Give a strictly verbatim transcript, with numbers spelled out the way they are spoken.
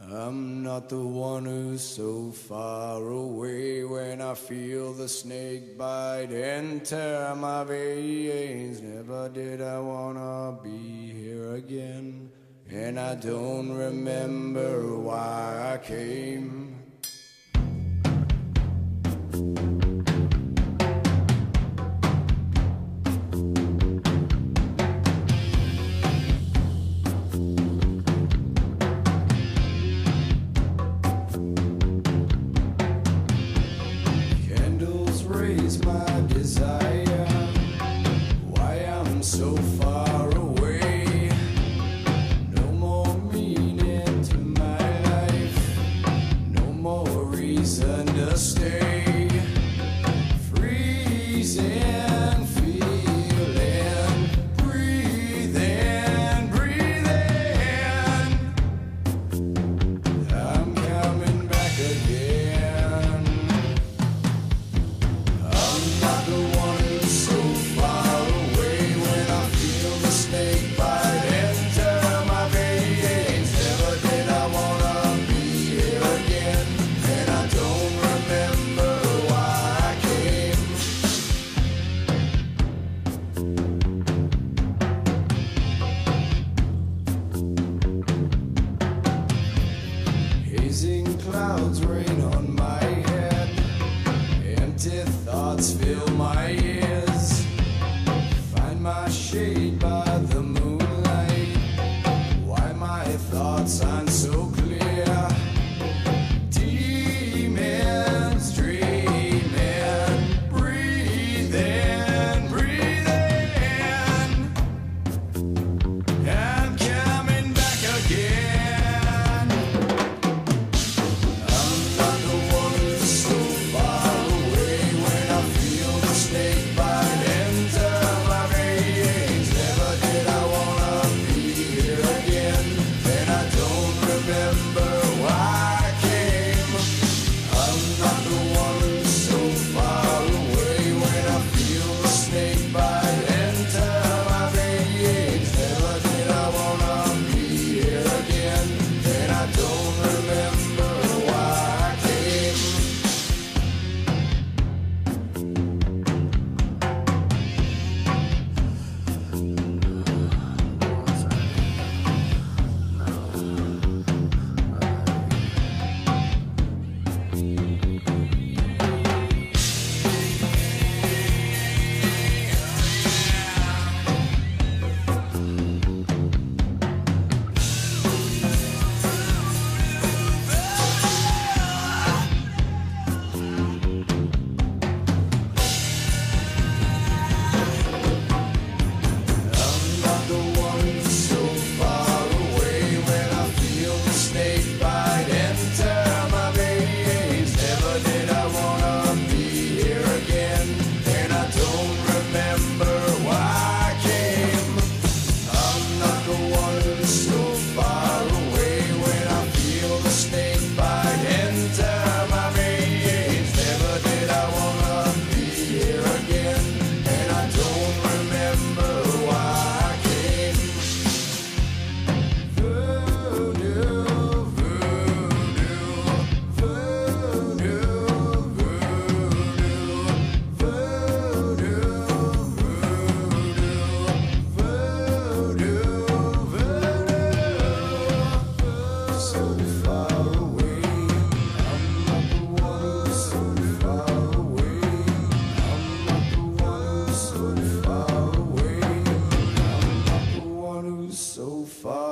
I'm not the one who's so far away. When I feel the snake bite enter my veins, never did I wanna be here again. And I don't remember why I came. Raise my desire, why I'm so far away. No more meaning to my life, no more reason to stay. Freezing, feeling, breathing, breathing. I'm coming back again. Not the one who's so far away. When I feel the snake bite enter my veins, never did I wanna be here again. And I don't remember why I came. Hazing clouds rain on my head, empty thoughts fill my ears. Find my shade by the moonlight. Why my thoughts aren't so clear? Demons dreaming, breathing, breathing. I'm coming back again. I'm not the one who's so far away. When I feel the snake bite enter my veins, never did I wanna be here again. And I don't remember why I came. I'm not the one who's so far away. When I feel the snake bite enter my veins, never did I wanna be here again. And I don't remember why I came. I'm not the one who's so far away. When I feel the snake bite enter my veins, never did I wanna be here again. And I don't remember why I came. I'm not the one who's so far away. When I feel the snake bite enter my veins, never did I wanna be here again. And I don't remember why I came. Voodoo, voodoo, voodoo, voodoo, voodoo, voodoo, voodoo. So far away, I'm not the one who's so far away. I'm not the one who's so far away. I'm not the one who's so far